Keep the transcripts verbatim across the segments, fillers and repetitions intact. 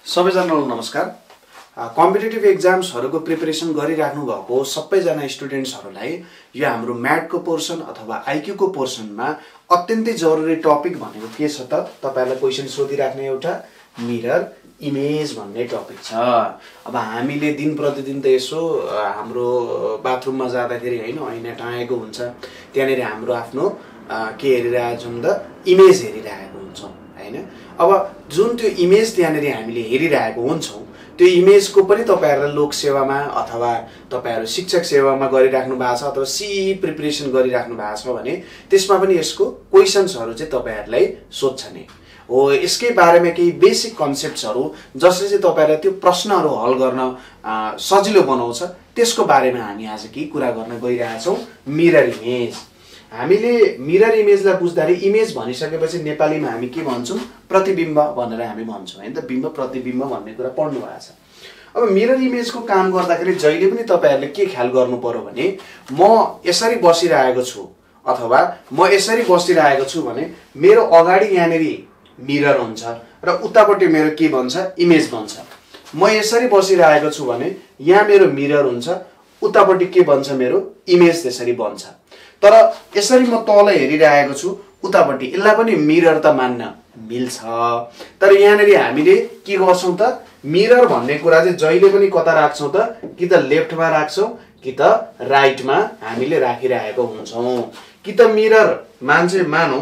सबैजनालाई नमस्कार। Competitive एक्जाम्सहरुको preparation गरिराख्नु भएको सबैजना स्टुडेन्ट्सहरुलाई यो हाम्रो म्याथको पोर्सन अथवा आईक्यू को पोर्सनमा अत्यन्तै जरुरी टपिक भनेको के छ त तपाईहरुलाई क्वेशन सोधिराख्ने एउटा मिरर इमेज भन्ने टपिक छ। अब हामीले दिन प्रतिदिन त यसो हाम्रो बाथरुममा जाँदाखेरि हैन ऐना टाँगेको हुन्छ, त्यहाँनेर हाम्रो आफ्नो के हेरिरहेको छौं त इमेज हेरिरहेको हुन्छौं हैन। अब जुन त्यो इमेज त्यहाँनेर हामीले हेरिरहेको हुन्छौं त्यो इमेजको पनि तपाईहरुलाई लोक सेवामा अथवा तपाईहरु शिक्षक सेवामा गरिराख्नु भएको छ अथवा सीई प्रिपरेसन गरिराख्नु भएको छ भने त्यसमा पनि यसको क्वेशन्सहरु चाहिँ तपाईहरुलाई सोध्छ नि हो। यसकै बारेमा केही बेसिक कन्सेप्ट्सहरु जसले चाहिँ तपाईहरुलाई त्यो प्रश्नहरु हल गर्न सजिलो बनाउँछ त्यसको बारेमा हामी आज के कुरा गर्न गइरहेका छौं। Mirror image. हामीले मिरर इमेजलाई बुझ्दाखेरि इमेज भनिसकेपछि नेपालीमा हामी के भन्छौं प्रतिबिम्ब भनेर हामी भन्छौं हैन त। बिम्ब प्रतिबिम्ब भन्ने कुरा पढ्नु भएको छ। अब मिरर इमेजको काम गर्दाखेरि जहिले पनि तपाईहरुले के ख्याल गर्नु पर्यो भने म यसरी बसिरहेको छु अथवा म यसरी बसिरहेको छु भने मेरो अगाडि यहाँनेरि मिरर हुन्छ र उतापट्टि मेरो के भन्छ इमेज भन्छ। म यसरी बसिरहेको छु भने यहाँ मेरो मिरर हुन्छ, उतापट्टि के भन्छ मेरो इमेज त्यसरी बन्छ। तर यसरी म तल हेरिरहेको छु उतापट्टि यसलाई पनि मिरर त मान्न मिल्छ। तर यहाँनेरि हामीले के गर्छौं त मिरर भन्ने कुरा चाहिँ जहिले पनि कता राख्छौं त कि त लेफ्टमा राख्छौं कि त राइटमा हामीले राखिरहेको हुन्छौं। कि त मिरर मान्छे मानौ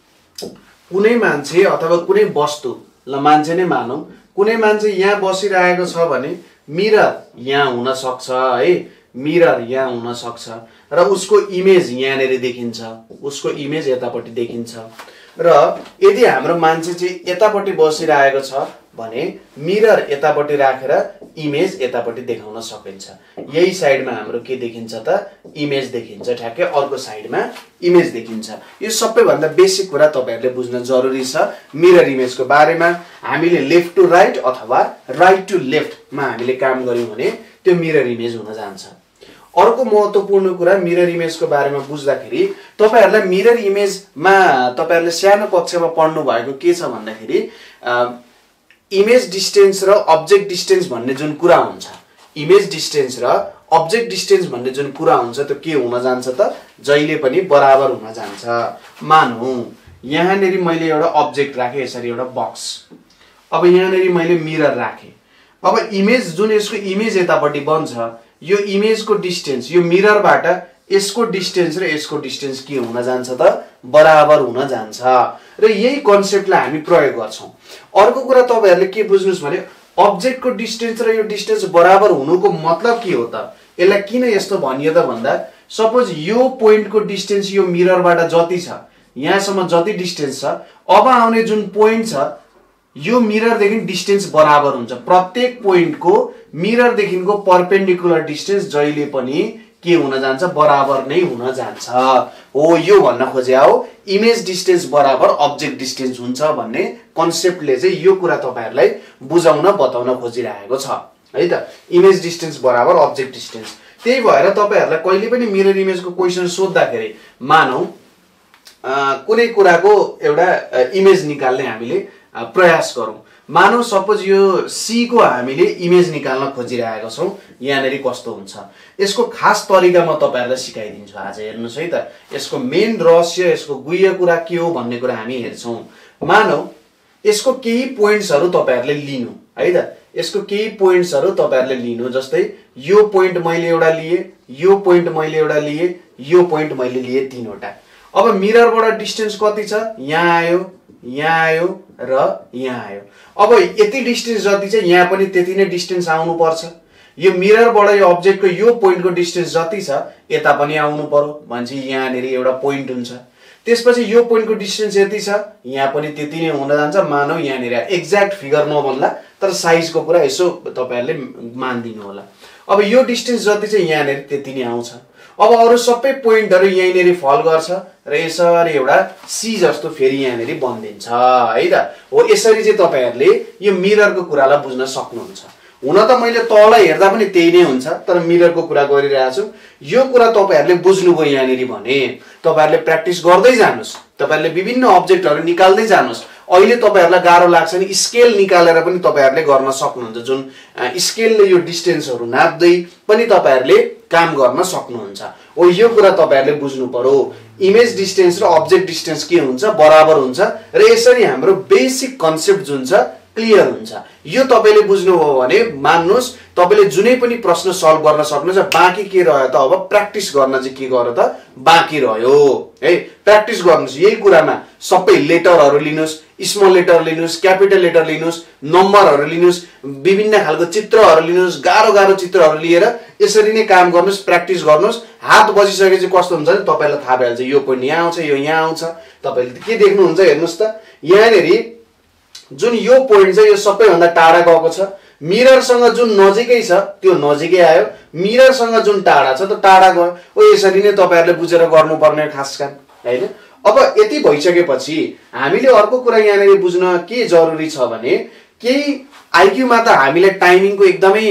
कुनै मान्छे अथवा कुनै वस्तु ल मान्छे नै मानौ कुनै मान्छे यहाँ बसिरहेको छ भने मिरर यहाँ हुन सक्छ है, मिरर यहाँ हुन सक्छ र उसको इमेज यहाँनेर देखिन्छ, उसको इमेज यतापट्टि देखिन्छ। र यदि हाम्रो मान्छे चाहिँ यतापट्टि बसिरहेको छ भने मिरर यतापट्टि राखेर इमेज यतापट्टि देखाउन सकिन्छ। यही साइडमा हाम्रो के देखिन्छ त इमेज देखिन्छ, ठ्याक्कै अर्को साइडमा इमेज देखिन्छ। यो सबैभन्दा बेसिक कुरा तपाईहरुले बुझ्न जरुरी छ। मिरर इमेजको बारेमा हामीले लेफ्ट टु राइट अथवा राइट टु लेफ्टमा हामीले काम गर्यौं भने त्यो मिरर इमेज हुन जान्छ। अर्को महत्त्वपूर्ण कुरा मिरर इमेजको बारेमा बुझ्दाखेरि तपाईहरुलाई मिरर इमेजमा तपाईहरुले सानो कक्षामा पढ्नु भएको के छ भन्दाखेरि इमेज डिस्टेन्स र अब्जेक्ट डिस्टेन्स भन्ने जुन कुरा हुन्छ, इमेज डिस्टेन्स र अब्जेक्ट डिस्टेन्स भन्ने जुन कुरा हुन्छ त्यो के हुन जान्छ त जहिले पनि बराबर हुन जान्छ। मानौ यहाँनेरि मैले एउटा अब्जेक्ट राखे यसरी एउटा बक्स, अब यहाँनेरि मैले मिरर राखे। अब इमेज जुन यसको इमेज यतापट्टि बन्छ यो इमेजको डिस्टेन्स यो मिररबाट यसको डिस्टेन्स र यसको डिस्टेन्स के हुन जान्छ त बराबर हुन जान्छ र यही कन्सेप्टलाई हामी प्रयोग गर्छौं। अर्को कुरा तपाईहरुले के बुझ्नुस् भने अब्जेक्टको डिस्टेन्स र यो डिस्टेन्स बराबर हुनुको मतलब के हो त, यसलाई किन यस्तो भनियो त भन्दा सपोज यो पोइन्टको डिस्टेन्स यो मिररबाट जति छ यहाँसम्म जति डिस्टेन्स छ अब आउने जुन पोइन्ट छ यो मिरर देखि डिस्टेन्स बराबर हुन्छ। प्रत्येक पोइन्टको मिरर देखिको परपेन्डिकुलर डिस्टेन्स जहिले पनि के हुन जान्छ बराबर नै हुन जान्छ। हो यो भन्न खोजे हो इमेज डिस्टेन्स बराबर अब्जेक्ट डिस्टेन्स हुन्छ भन्ने कन्सेप्टले चाहिँ यो कुरा तपाईहरुलाई बुझाउन बताउन खोजिरहेको छ है त। इमेज डिस्टेन्स बराबर अब्जेक्ट डिस्टेन्स। त्यही भएर तपाईहरुलाई कहिले पनि मिरर इमेजको क्वेशन सोध्दाखेरि मानौ कुनै कुराको एउटा इमेज निकाल्ने हामीले प्रयास गरौं। मानौ सपोज यो सी को हामीले इमेज निकाल्न खोजिरहेका छौं, यहाँनेरि कस्तो हुन्छ यसको खास तरिका म तपाईहरुलाई सिकाइदिन्छु आज। हेर्नुस् है त यसको मेन रहस्य यसको गुह्य कुरा के हो भन्ने कुरा हामी हेर्छौं। मानौ यसको केही पोइन्ट्सहरु तपाईहरुले लिनु है त, यसको केही पोइन्ट्सहरु तपाईहरुले लिनु। जस्तै यो पोइन्ट मैले एउटा लिए, यो पोइन्ट मैले एउटा लिए, यो पोइन्ट मैले लिए तीनवटा। अब मिररबाट डिस्टेन्स कति छ यहाँ आयो, यहाँ आयो र यहाँ आयो। अब यति डिस्टेन्स जति चाहिँ यहाँ पनि त्यति नै डिस्टेन्स आउनु पर्छ। यो मिररबाट यो अब्जेक्टको यो पोइन्टको डिस्टेन्स जति छ यता पनि आउनु पर्यो भन्छ यहाँनेरि एउटा पोइन्ट हुन्छ। त्यसपछि यो पोइन्टको डिस्टेन्स यति छ यहाँ पनि त्यति नै हुन जान्छ। मानौ यहाँनेरि एक्ज्याक्ट फिगर नभन्ला तर साइजको कुरा यसो तपाईहरुले मान्दिनु होला। अब यो डिस्टेन्स जति चाहिँ यहाँनेरि त्यति नै आउँछ। अब अरु सबै पोइन्टहरु यहीँनेरि फल गर्छ र यसरी एउटा सी जस्तो फेरि यहाँनेरि बन्दिन्छ है त। हो यसरी चाहिँ तपाईहरुले यो मिररको कुरालाई बुझ्न सक्नुहुन्छ। हुन त मैले तल हेर्दा पनि त्यही नै हुन्छ तर मिररको कुरा गरिरहेछु। यो कुरा तपाईहरुले बुझ्नुभयो यहाँनेरि भने तपाईहरुले प्र्याक्टिस गर्दै जानुस्, तपाईहरुले विभिन्न अब्जेक्टहरु निकाल्दै जानुस्। अहिले तपाईहरुलाई गाह्रो लाग्छ नि स्केल निकालेर पनि तपाईहरुले गर्न सक्नुहुन्छ जुन स्केलले यो डिस्टेन्सहरु नाप्दै पनि तपाईहरुले काम गर्न सक्नुहुन्छ ओ यो कुरा तपाईहरुले बुझ्नु पर्यो इमेज डिस्टेन्स र अब्जेक्ट डिस्टेन्स के हुन्छ बराबर हुन्छ र यसरी हाम्रो बेसिक कन्सेप्ट जुन छ क्लियर हुन्छ यो तपाईले बुझ्नुभयो भने मान्नुस् तपाईले जुनै पनि प्रश्न सल्भ गर्न सक्नुहुन्छ बाँकी के रह्यो त अब प्र्याक्टिस गर्न चाहिँ के गर्यो त बाँकी रह्यो है प्र्याक्टिस गर्नुस् यही कुरामा सबै लेटरहरु लिनुस् स्मल लेटर लिनुस् क्यापिटल लेटर लिनुस् नम्बरहरु लिनुस् विभिन्न खालको चित्रहरु लिनुस् गाह्रो गाह्रो चित्रहरु लिएर यसरी नै काम गर्नुस् प्र्याक्टिस गर्नुस् हात बसिसकेपछि कस्तो हुन्छ नि तपाईलाई थाहा भइहाल्छ यो पोइन्ट यहाँ आउँछ यो यहाँ आउँछ तपाईले के देख्नुहुन्छ हेर्नुस् त यहाँनेरि जुन यो पोइन्ट चाहिँ यो सबैभन्दा टाढा गएको छ मिररसँग जुन नजिकै छ त्यो नजिकै आयो मिररसँग जुन टाढा छ त टाढा गयो ओ यसरी नै तपाईहरुले बुझेर गर्नुपर्ने खास काम हैन अब यति भइसकेपछि हामीले अर्को कुरा यहाँनेरि बुझ्न के जरुरी छ भने केही आईक्यू मा त हामीले टाइमिङको एकदमै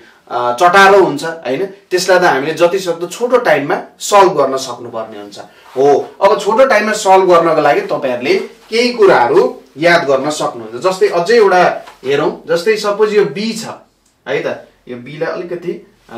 चटारो हुन्छ हैन त्यसलाई त हामीले जति सक्दो छोटो टाइममा सल्भ गर्न सक्नुपर्ने हुन्छ हो अब छोटो टाइममा सल्भ गर्नको लागि तपाईहरुले केही कुराहरु याद गर्न सक्नुहुन्छ जस्तै अझै एउटा हेरौं जस्तै सपोज यो बी छ है त यो बी लाई अलिकति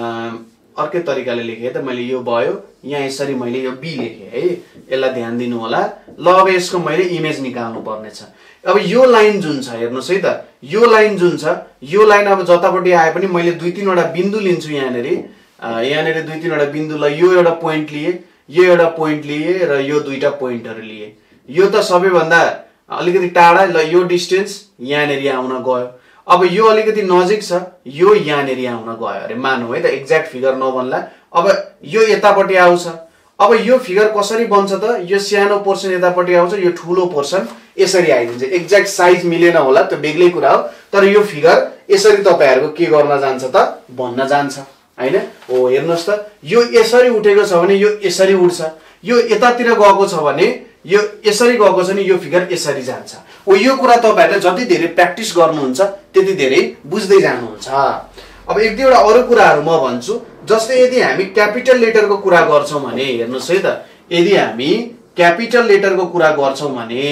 अर्कै तरिकाले लेखे त मैले यो भयो यहाँ यसरी मैले यो बी लेखे है यसलाई ध्यान दिनु होला ल अब यसको मैले इमेज निकाल्नु पर्ने छ अब यो लाइन जुन छ हेर्नुस् है त यो लाइन जुन छ यो लाइन अब जतापटि आए पनि मैले दुई तीन वटा बिन्दु लिन्छु यहाँनेरि यहाँनेरि दुई तीन वटा बिन्दुलाई यो एउटा पोइन्ट लिए यो एउटा पोइन्ट लिए र यो दुईटा पोइन्टहरु लिए यो त सबैभन्दा अलिकति टाढा ल यो डिस्टेन्स यहाँनेरि आउन गयो अब यो अलिकति नजिक छ यो यहाँनेरि आउन गयो अरे मानौ है त एक्ज्याक्ट फिगर नबन्ला अब यो यतापटि आउँछ अब यो फिगर कसरी बन्छ त यो सानो पोर्सन यतापटि आउँछ यो ठूलो पोर्सन यसरी आइदिन्छ एक्ज्याक्ट साइज मिलेन होला त्यो बेग्लै कुरा हो तर यो फिगर यसरी तपाईहरुको के गर्न जान्छ त बन्न जान्छ हैन ओ हेर्नुस् त यो यसरी उठेको छ भने यो यसरी उड्छ यो यतातिर गएको छ भने यो यसरी गएको छ नि यो फिगर यसरी जान्छ ओ यो कुरा तपाईहरुले जति धेरै प्र्याक्टिस गर्नुहुन्छ त्यति धेरै बुझ्दै जानुहुन्छ अब एक दुईवटा अरु कुराहरु म भन्छु जस्तै यदि हामी क्यापिटल लेटरको कुरा गर्छौं भने हेर्नुस् है त यदि हामी क्यापिटल लेटरको कुरा गर्छौं भने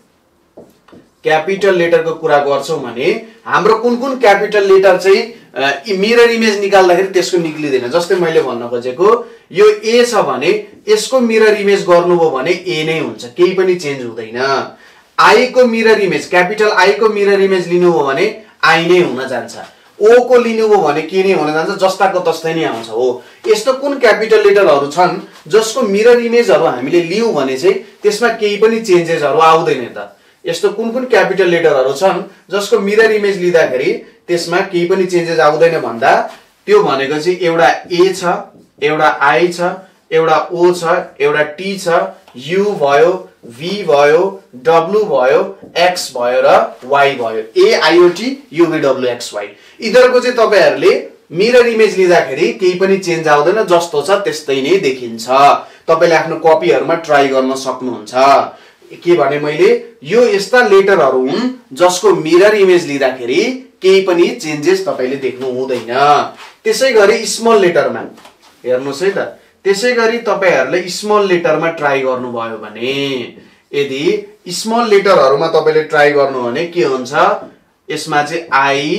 क्यापिटल लेटरको कुरा गर्छौं भने हाम्रो कुन कुन क्यापिटल लेटर चाहिँ मिरर इमेज निकाल्दाखेरि त्यसको निक्लिदैन जस्तै मैले भन्न खोजेको यो ए छ भने यसको मिरर इमेज गर्नुभयो भने ए नै हुन्छ केही पनि चेन्ज हुँदैन आई को मिरर इमेज क्यापिटल आई को मिरर इमेज लिनुभयो भने आई नै हुन जान्छ ओ को लिनुभयो भने के नै हुन जान्छ जस्ताको तस्तै नै आउँछ हो यस्तो कुन क्यापिटल लेटरहरु छन् जसको मिरर इमेजहरु हामीले लियौ भने चाहिँ त्यसमा केही पनि चेन्जेसहरु आउँदैन त यस्तो कुन कुन क्यापिटल लेटरहरु छन् जसको मिरर इमेज लिँदाखेरि त्यसमा केही पनि चेन्जेस आउँदैन भन्दा त्यो भनेको चाहिँ एउटा ए छ एउटा आई छ एउटा ओ छ एउटा टी छ यू भयो भी भयो डब्लु भयो एक्स भयो र वाई भयो A I O T U V W X Y यिनीहरुको चाहिँ तपाईहरुले मिरर इमेज लिँदाखेरि केही पनि चेन्ज आउँदैन जस्तो छ त्यस्तै नै देखिन्छ तपाईले आफ्नो कपीहरुमा ट्राई गर्न सक्नुहुन्छ के भने मैले यो यस्ता लेटरहरु हुन् जसको मिरर इमेज लिँदाखेरि केही पनि चेन्जेस तपाईले देख्नु हुँदैन त्यसैगरी स्मल लेटरमा हेर्नुस् है त त्यसैगरी तपाईहरुले स्मल लेटरमा ट्राई गर्नुभयो भने यदि स्मल लेटरहरुमा तपाईले ट्राई गर्नु भने के हुन्छ यसमा चाहिँ I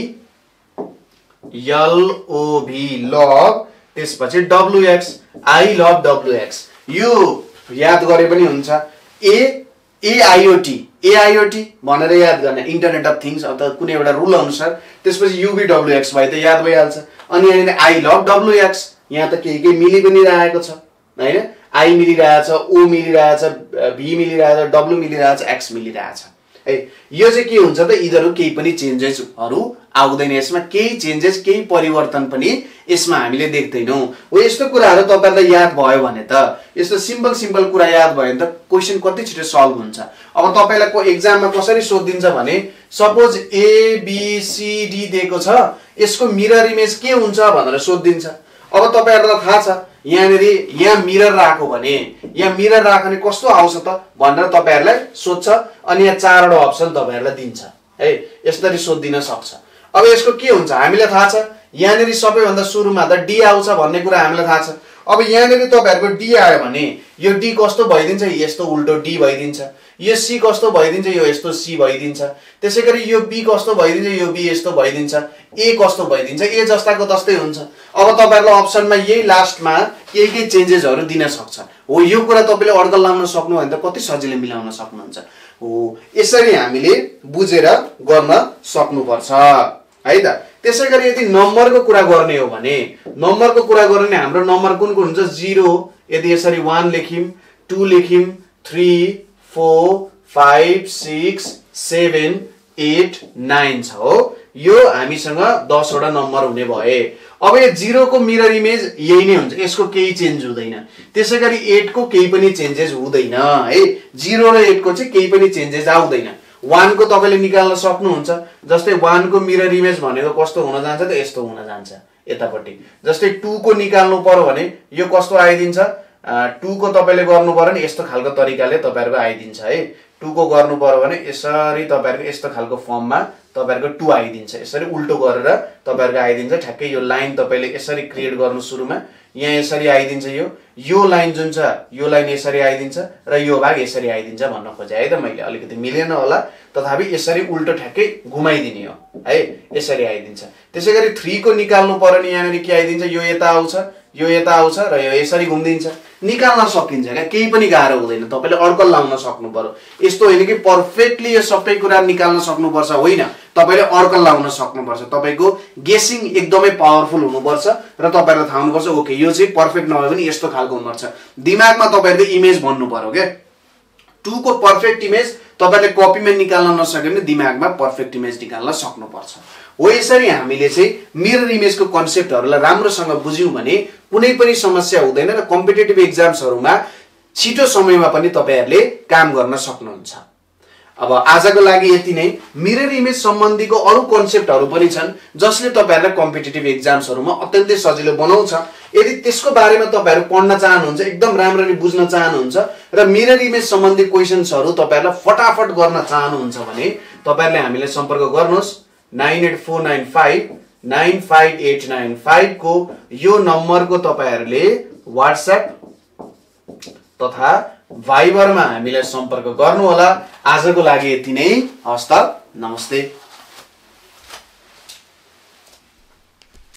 L O V love त्यसपछि W X I love W X यो याद गरे पनि हुन्छ ए एआईओटी एआईओटी भनेर याद गर्ने इन्टरनेट अफ थिंग्स अथवा कुनै एउटा रुल अनुसार त्यसपछि युभी डब्लु एक्स भए त याद भइहाल्छ अनि यहाँ आई लभ डब्लु एक्स यहाँ त केही केही मिली पनि रहेको छ हैन आई मिलिरहेछ ओ मिलिरहेछ भी मिलिरहेछ डब्लु मिलिरहेछ एक्स मिलिरहेछ है यो चाहिँ के हुन्छ त यिनीहरु केही पनि चेन्जेसहरु आउँदैन यसमा केही चेन्जेस केही परिवर्तन पनि यसमा हामीले देख्दैनौ हो यस्तो कुराहरु तपाईहरुलाई याद भयो भने त यस्तो सिम्पल सिम्पल कुरा याद भयो भने त क्वेशन कति छिटो सल्भ हुन्छ अब तपाईलाई को एक्जाममा कसरी सोधिन्छ भने suppose A B C D दिएको छ यसको मिरर इमेज के हुन्छ भनेर सोधिन्छ अब तपाईहरुलाई थाहा छ यहाँनेरि यहाँ मिरर राखो भने यहाँ मिरर राख्ने कस्तो आउँछ त भनेर तपाईहरुलाई सोध्छ अनि यहाँ चारवटा अप्सन तपाईहरुलाई दिन्छ है यसरी सोधिन सक्छ अब यसको के हुन्छ हामीलाई थाहा छ यहाँनेरि सबैभन्दा सुरुमा त डी आउँछ भन्ने कुरा हामीलाई थाहा छ अब यहाँनेरि तपाईहरुको डी आयो भने यो डी कस्तो भइदिन्छ यस्तो उल्टो डी भइदिन्छ यो सी कस्तो भइदिन्छ, यो यस्तो सी भइदिन्छ। त्यसैगरी यो बी कस्तो भइदिन्छ, यो बी यस्तो भइदिन्छ। ए कस्तो भइदिन्छ, ए जस्ताको तस्तै हुन्छ। अब तपाईहरुले अप्सनमा यही लास्टमा केही केही चेन्जेसहरु दिन सक्छ। हो यो कुरा तपाईले अड्कल लाउन सक्नु भने त कति सजिलै मिलाउन सक्नुहुन्छ। हो यसरी हामीले बुझेर गर्न सक्नुपर्छ है त। त्यसैगरी यदि नम्बरको कुरा गर्ने हो भने नम्बरको कुरा गर्ने हाम्रो नम्बर कुन कुन हुन्छ, जीरो यदि यसरी वन लेखिम, टू लेखिम, three, four, five, six, seven, eight, nine छ हो। यो हामीसँग दस वटा नम्बर हुने भए। अब यो जीरो को मिरर इमेज यही नै हुन्छ, यसको केही चेन्ज हुँदैन। त्यसैगरी एट को केही पनि चेन्जेस हुँदैन है। जीरो र एट को चाहिँ केही पनि चेन्जेस आउँदैन। वन को तपाईले निकाल्न सक्नुहुन्छ। जस्तै वन को मिरर इमेज भनेको कस्तो हुन जान्छ त यस्तो हुन जान्छ यतापट्टि। जस्तै टू को निकाल्नु पर्यो भने यो कस्तो आइदिन्छ, टू को तपाईले गर्नु पर्यो नि यस्तो खालको तरिकाले तपाईहरुको आइदिन्छ है। टू को गर्नु पर्यो भने यसरी तपाईहरुको यस्तो खालको फर्ममा तपाईहरुको टू आइदिन्छ। यसरी उल्टो गरेर तपाईहरुको आइदिन्छ। ठ्याक्कै यो लाइन तपाईले यसरी क्रिएट गर्नु सुरुमा यहाँ यसरी आइदिन्छ। यो यो लाइन जुन छ यो लाइन यसरी आइदिन्छ र यो भाग यसरी आइदिन्छ भन्न खोजे है त मैले। अलिकति मिलेन होला तथापि यसरी उल्टो ठ्याक्कै घुमाइदिने हो है, यसरी आइदिन्छ। त्यसैगरी थ्री को निकाल्नु पर्यो नि यहाँनेरि के आइदिन्छ, यो यता आउँछ, यो यता आउँछ र यो यसरी घुम्दिन्छ। निकाल्न सकिन्छ क्या, केही पनि गाह्रो हुँदैन। तपाईले अड्कल लाउन सक्नु पर्यो। यस्तो होइन कि पर्फेक्टली यो सबै कुरा निकाल्न सक्नुपर्छ, होइन। तपाईले अड्कल लाउन सक्नुपर्छ। तपाईको गेसिङ एकदमै पावरफुल हुनुपर्छ र तपाईहरुलाई थाहा हुनुपर्छ ओके यो चाहिँ पर्फेक्ट नभए पनि यस्तो खालको हुनुपर्छ। दिमागमा तपाईहरुले इमेज भन्नु पर्यो के। टू को पर्फेक्ट इमेज तपाईले कपीमा निकाल्न नसके पनि दिमागमा पर्फेक्ट इमेज निकाल्न सक्नुपर्छ। हो यसरी हामीले चाहिँ मिरर इमेजको कन्सेप्टहरुलाई राम्रोसँग बुझ्यौं भने कुनै पनि समस्या हुँदैन र कम्पिटिटिभ एक्जाम्सहरुमा छिटो समयमा पनि तपाईहरुले काम गर्न सक्नुहुन्छ। अब आजको लागि यति नै। मिरर इमेज सम्बन्धीको अरु कन्सेप्टहरु पनि छन् जसले तपाईहरुलाई कम्पिटिटिभ एक्जाम्सहरुमा अत्यन्तै सजिलो बनाउँछ। यदि त्यसको बारेमा तपाईहरु पढ्न चाहनुहुन्छ, एकदम राम्ररी बुझ्न चाहनुहुन्छ र मिरर इमेज सम्बन्धी क्वेशन्सहरु तपाईहरुलाई फटाफट गर्न चाहनुहुन्छ भने तपाईहरुले हामीलाई सम्पर्क गर्नुहोस्। Nine eight four nine five nine five eight nine five को यो नम्बरको तपाईहरुले व्हाट्सएप तथा भाइबरमा हामीलाई सम्पर्क गर्नु होला। आजको लागि यति नै। हस्त नमस्ते।